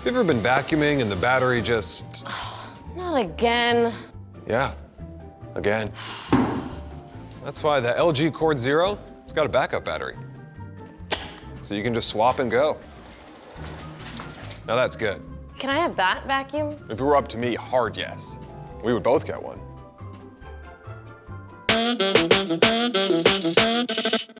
You ever been vacuuming and the battery just... Not again. Yeah, again. That's why the LG CordZero, it's got a backup battery. So you can just swap and go. Now that's good. Can I have that vacuum? If it were up to me, hard yes. We would both get one.